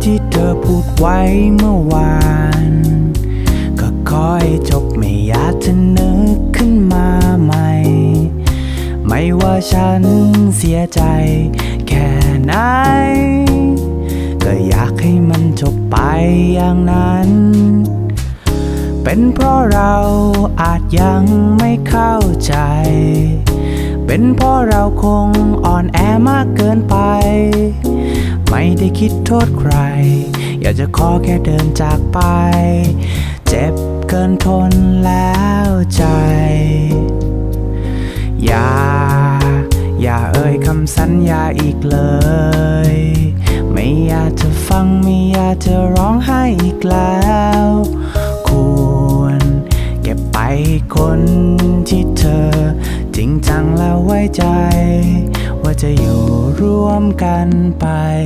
ที่เธอพูดไว้เมื่อวานก็ขอให้จบไม่อยากจะนึกขึ้นมาใหม่ไม่ว่าฉันเสียใจแค่ไหนก็อยากให้มันจบไปอย่างนั้นเป็นเพราะเราอาจยังไม่เข้าใจเป็นเพราะเราคงอ่อนแอมากเกินไปไม่ได้คิดโทษใครอยากจะขอแค่เดินจากไปเจ็บเกินทนแล้วใจอย่าเอ่ยคำสัญญาอีกเลยไม่อยากจะฟังไม่อยากจะร้องไห้อีกแล้วควรเก็บไปคนที่เธอจริงจังและไว้ใจว่าจะอยู่ร่วมกันไป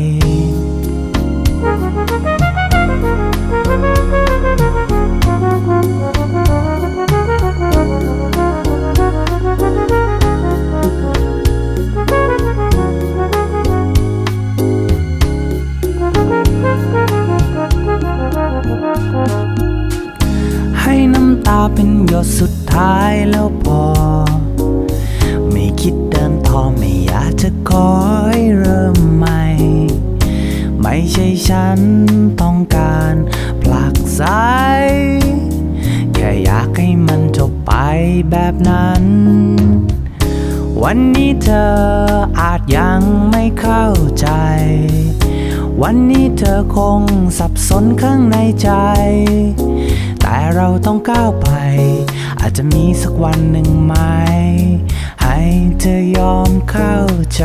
ให้น้ำตาเป็นหยดสุดท้ายแล้วพอไม่คิดเดินต่อไม่อยากจะขอให้เริ่มใหม่ไม่ใช่ฉันต้องการผลักไสแค่อยากให้มันจบไปแบบนั้นวันนี้เธออาจยังไม่เข้าใจวันนี้เธอคงสับสนข้างในใจแต่เราต้องก้าวไปอาจจะมีสักวันหนึ่งไหมให้เธอยอมเข้าใจ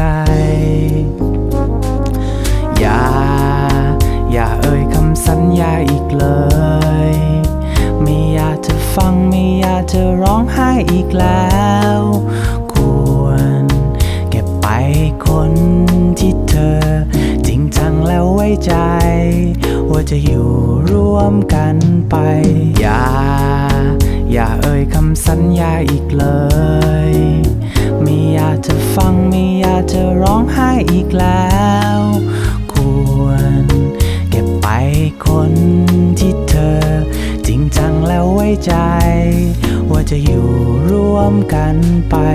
อย่าเอ่ยคำสัญญาอีกเลยไม่อยากจะฟังไม่อยากจะร้องไห้อีกแล้วควรเก็บไปคนที่เธอจริงจังแล้วไว้ใจว่าจะอยู่ร่วมกันไปอย่าเอ่ยคำสัญญาอีกเลยไม่อยากจะฟังไม่อยากจะร้องไห้อีกแล้วควรเก็บไปคนที่เธอจริงจังแล้วไว้ใจว่าจะอยู่ร่วมกันไป